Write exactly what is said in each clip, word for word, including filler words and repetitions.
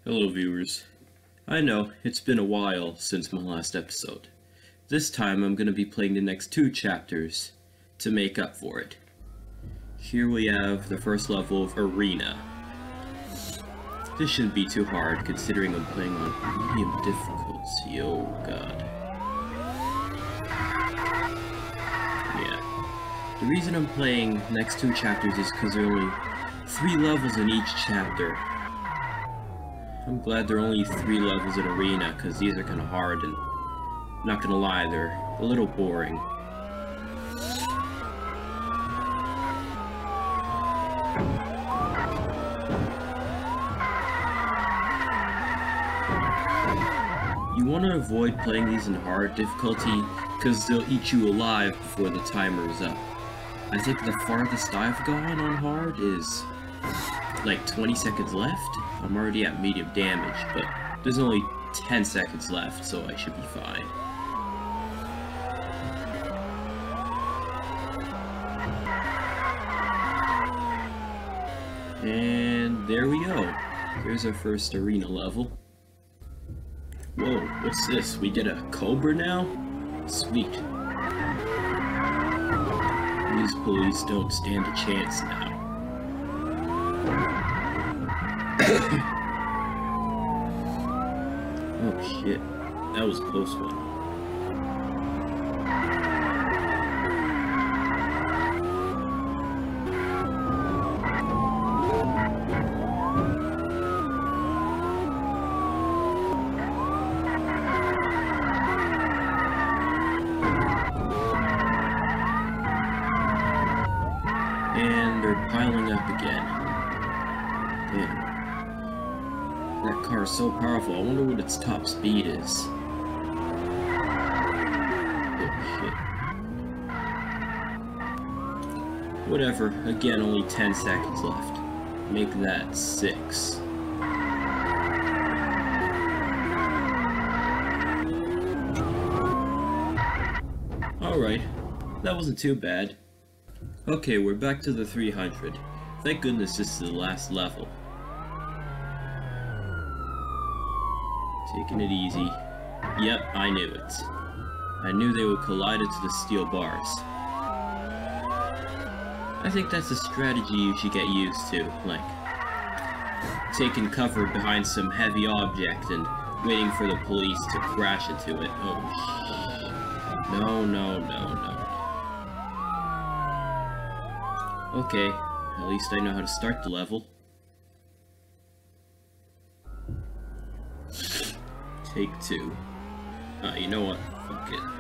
Hello viewers. I know, it's been a while since my last episode. This time I'm going to be playing the next two chapters to make up for it. Here we have the first level of Arena. This shouldn't be too hard considering I'm playing on medium difficulty. Oh god. Yeah. The reason I'm playing the next two chapters is because there are only three levels in each chapter. I'm glad there are only three levels in Arena, because these are kind of hard, and not gonna lie, they're a little boring. You want to avoid playing these in hard difficulty, because they'll eat you alive before the timer is up. I think the farthest I've gone on hard is like twenty seconds left. I'm already at medium damage, but there's only ten seconds left, so I should be fine. And there we go. There's our first arena level. Whoa, what's this? We get a Cobra now? Sweet. These police don't stand a chance now. Oh shit, that was a close one. And they're piling up again. Damn. That car is so powerful, I wonder what its top speed is. Oh shit. Whatever, again, only ten seconds left. Make that six. Alright, that wasn't too bad. Okay, we're back to the three hundred. Thank goodness this is the last level. Taking it easy. Yep, I knew it. I knew they would collide into the steel bars. I think that's a strategy you should get used to, like taking cover behind some heavy object and waiting for the police to crash into it. Oh shit. No, no, no, no. Okay, at least I know how to start the level. Take two. Uh, you know what? Fuck it.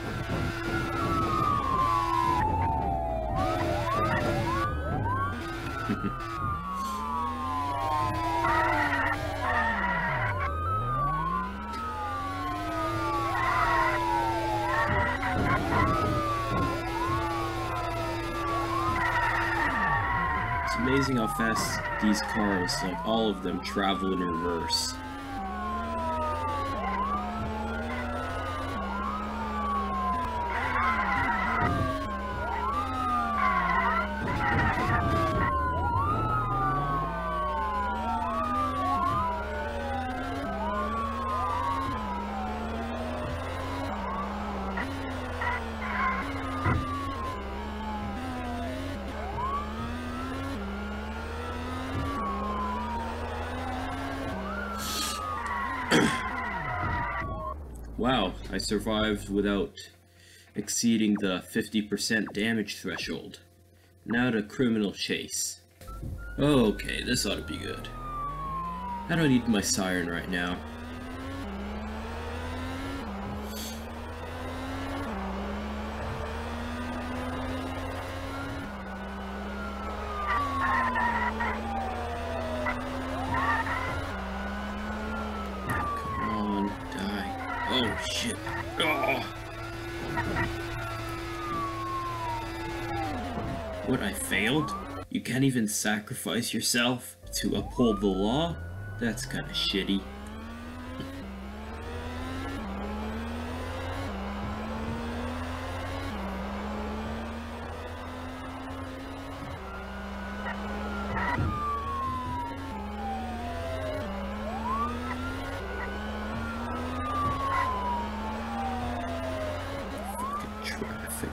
It's amazing how fast these cars, like all of them, travel in reverse. Wow, I survived without exceeding the fifty percent damage threshold. Now to criminal chase. Okay, this ought to be good. I don't need my siren right now. Oh shit. Oh. What, I failed? You can't even sacrifice yourself to uphold the law? That's kinda shitty. traffic.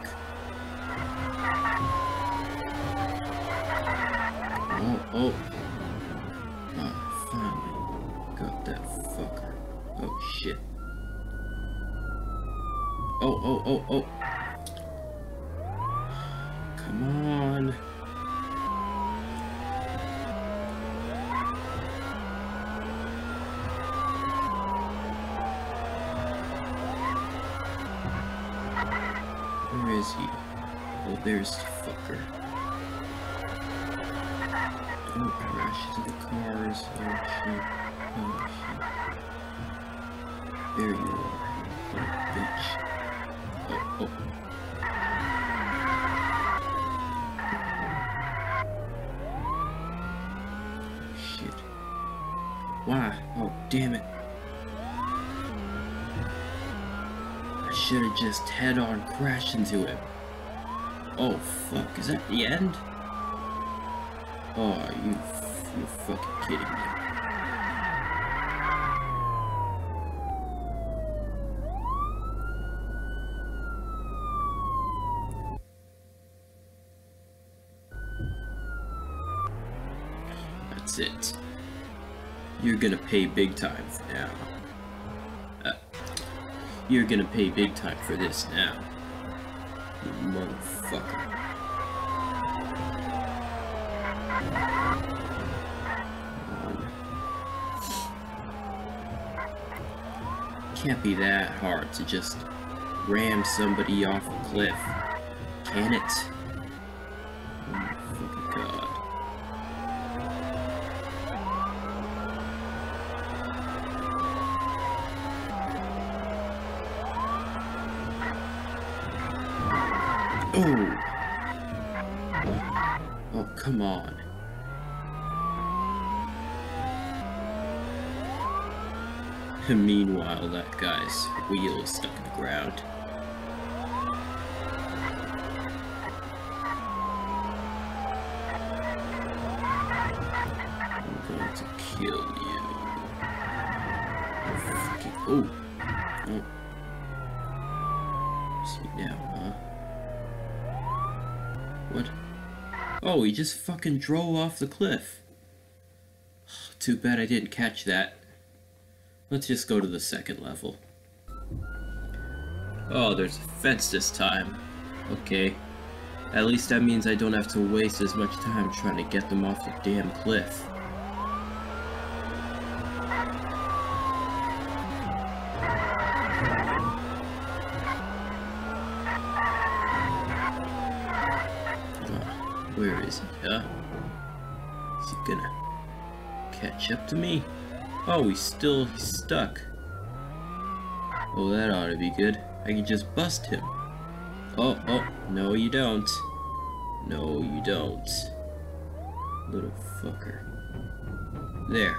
Oh, oh. Ah, finally got that fucker. Oh, shit. Oh, oh, oh, oh. Come on. Where is he? Oh, there's the fucker. Don't crash into the cars. Oh shit. Oh shit. There you are, little bitch. Oh, oh. Shit. Why? Oh, damn it. I should have just head-on crashed into him. Oh, fuck. Is that the end? Oh, you, you're fucking kidding me. That's it. You're gonna pay big time for now. Uh, you're gonna pay big time for this now. You motherfucker. Can't be that hard to just ram somebody off a cliff, can it? Oh my fucking god. Oh! Oh, come on. Meanwhile, that guy's wheel is stuck in the ground. I'm going to kill you. Fucking, oh! Oh. See now, huh? What? Oh, he just fucking drove off the cliff. Too bad I didn't catch that. Let's just go to the second level. Oh, there's a fence this time. Okay. At least that means I don't have to waste as much time trying to get them off the damn cliff. Oh, where is he, huh? Is he gonna catch up to me? Oh, he's still stuck. Oh, that ought to be good. I can just bust him. Oh, oh, no you don't. No you don't. Little fucker. There.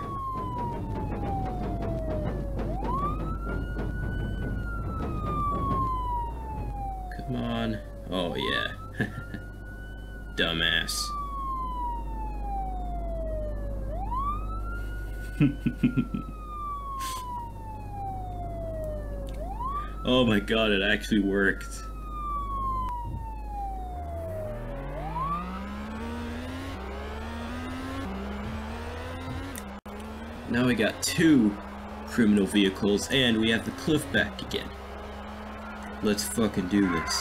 Come on. Oh, yeah. Dumbass. Oh my god, it actually worked. Now we got two criminal vehicles and we have the cliff back again. Let's fucking do this.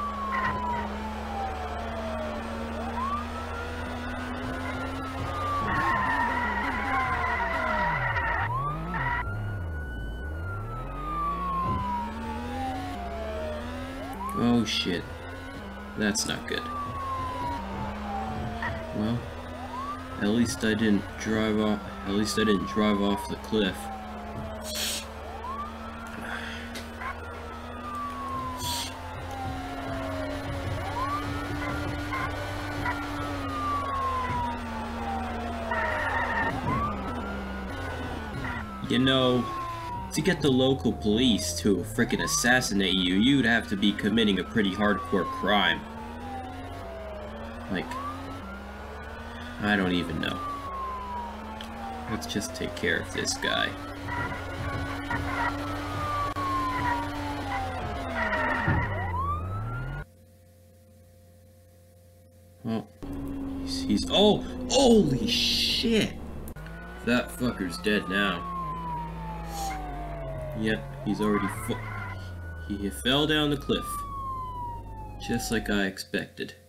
Oh shit. That's not good. Well, at least I didn't drive off at least I didn't drive off the cliff. You know, to get the local police to frickin' assassinate you, you'd have to be committing a pretty hardcore crime. Like, I don't even know. Let's just take care of this guy. He's... Oh! Holy shit! That fucker's dead now. Yep, he's already fu- He fell down the cliff. Just like I expected.